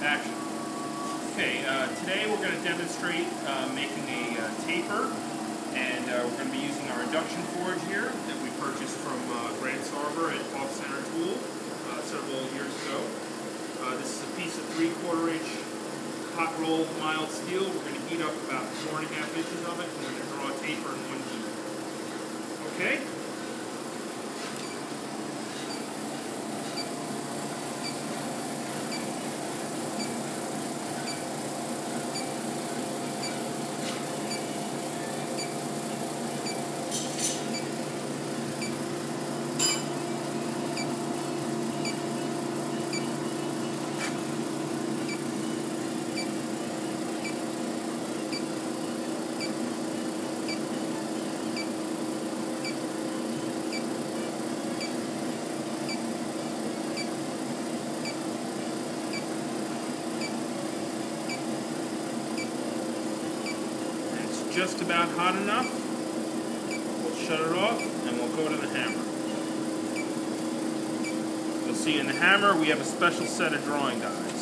Action. Okay, today we're going to demonstrate making a taper, and we're going to be using our induction forge here that we purchased from Grant Sarver at Off Center Tool several years ago. This is a piece of 3/4 inch hot rolled mild steel. We're going to heat up about 4.5 inches of it, and we're going to draw a taper in one heat. Okay? Just about hot enough. We'll shut it off and we'll go to the hammer. You'll see in the hammer we have a special set of drawing dies.